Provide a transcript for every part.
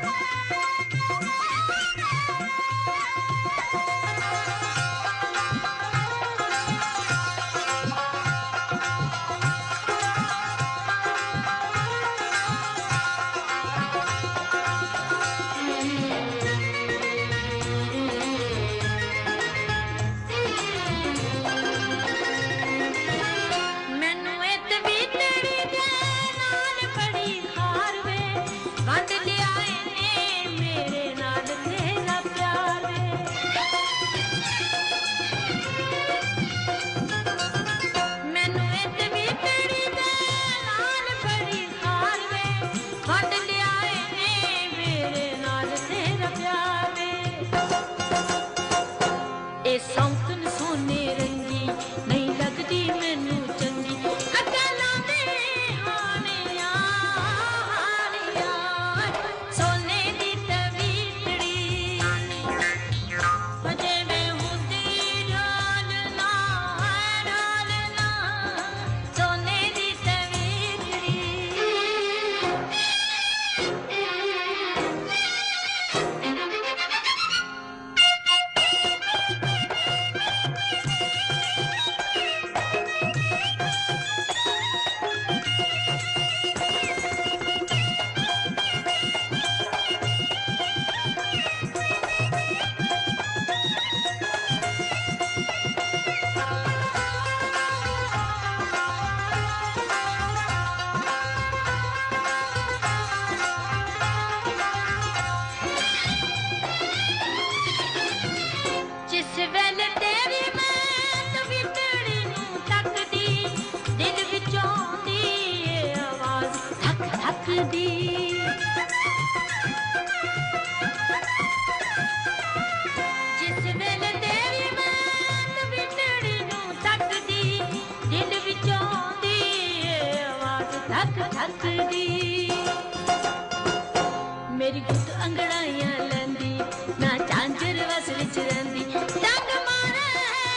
मेरी गुट अंगड़ाइयां लैंदी ना झांझर वस विच रहिंदी डंग मारे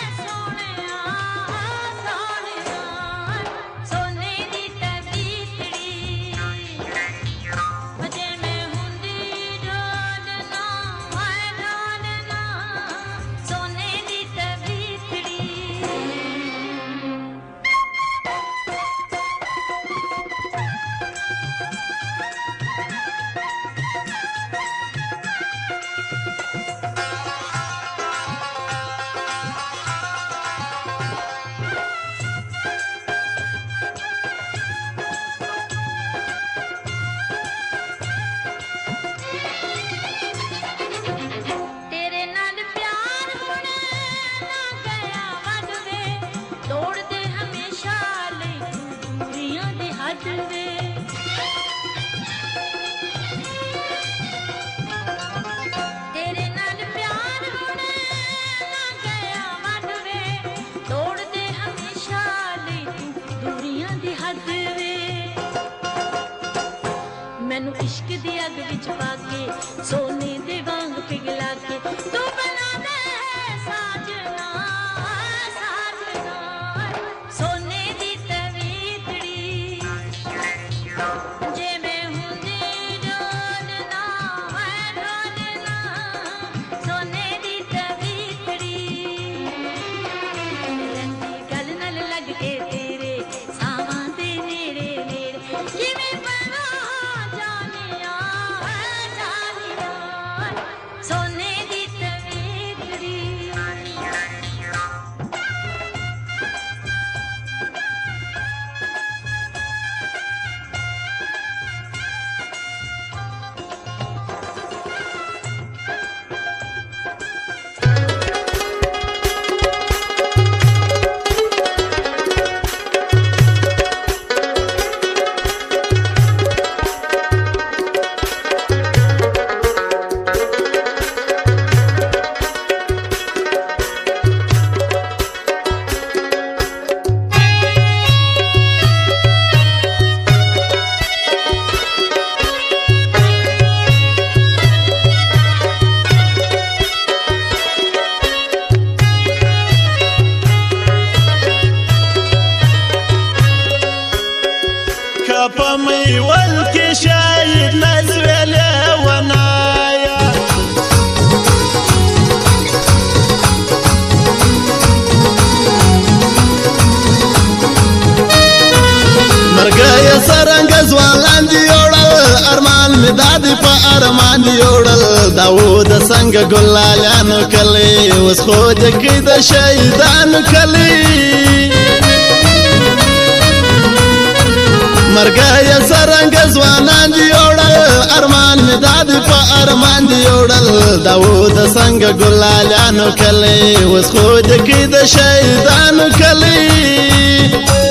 सोहणिया सोहणिया सोने दी तवीतड़ी जे मैं हुंदी डोलना हाय डोलना सोने दी तवीतड़ी तेरे नाल प्यार होने ना गया वध वे तोड़ दे हमेशा लई तू दूरियां दी हद वे मैनू इश्क दी अग विच पा के सोने दे वांग पिघला के तू बना दे साजना साजना सोने दी तवीतड़ी जे मैं हुंदी डोलना है डोलना सोने दी तवीतड़ी रंगी गल नाल लग के तेरे सावां दे नेड़े नेड़े किवें बना जानिया है जानिया سنگ ګلالانو کلی اوس خو د کې د شهیدانو کلی مرګه سرنګ ځوانان دی وړل ارمان می داد په ارمان دی وړل داوود سنگ ګلالانو کلی اوس خو د کې د شهیدانو کلی